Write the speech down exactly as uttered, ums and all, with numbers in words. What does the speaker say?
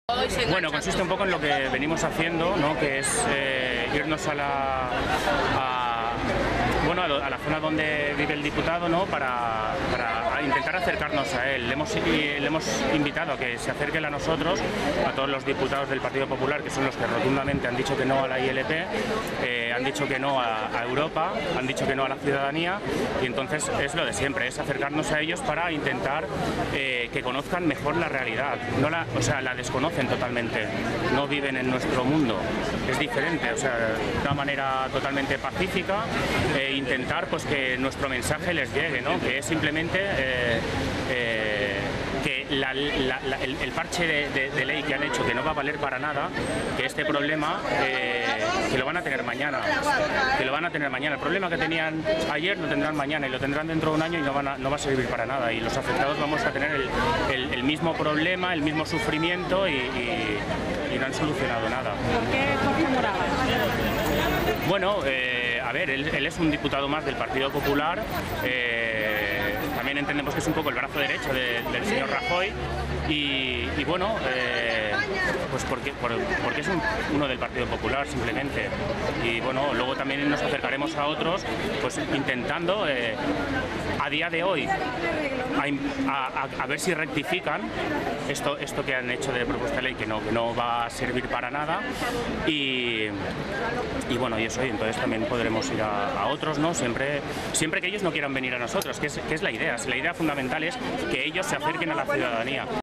Bueno, consiste un poco en lo que venimos haciendo, ¿no? Que es eh, irnos a la, a, bueno, a, lo, a la zona donde vive el diputado, ¿no? para, para intentar acercarnos a él. Le hemos, y, le hemos invitado a que se acerquen a nosotros, a todos los diputados del Partido Popular, que son los que rotundamente han dicho que no a la I L P, eh, han dicho que no a, a Europa, han dicho que no a la ciudadanía, y entonces es lo de siempre, es acercarnos a ellos para intentar eh, que conozcan mejor la realidad. No la, o sea, la desconocen totalmente, no viven en nuestro mundo, es diferente, o sea, de una manera totalmente pacífica, e intentar pues que nuestro mensaje les llegue, ¿no? Que es simplemente eh, eh, que la, la, la, el, el parche de, de, de ley que han hecho, que no va a valer para nada, que este problema eh, que lo van a tener mañana, que lo van a tener mañana. El problema que tenían ayer lo tendrán mañana y lo tendrán dentro de un año y no, van a, no va a servir para nada. Y los afectados vamos a tener el, el, el mismo problema, el mismo sufrimiento y, y, y no han solucionado nada. ¿Por qué Jorge Moragas? Bueno, eh, a ver, él, él es un diputado más del Partido Popular. Eh, también entendemos que es un poco el brazo derecho de, del señor Rajoy y, y bueno, eh, pues porque, por, porque es un, uno del Partido Popular simplemente. Y bueno, luego también nos acercaremos a otros, pues intentando eh, a día de hoy a, a, a ver si rectifican esto, esto que han hecho de propuesta de ley, que no, que no va a servir para nada. Y, y bueno, y eso, y entonces también podremos ir a, a otros, ¿no? Siempre, siempre que ellos no quieran venir a nosotros, que es, que es la idea. La idea fundamental es que ellos se acerquen a la ciudadanía.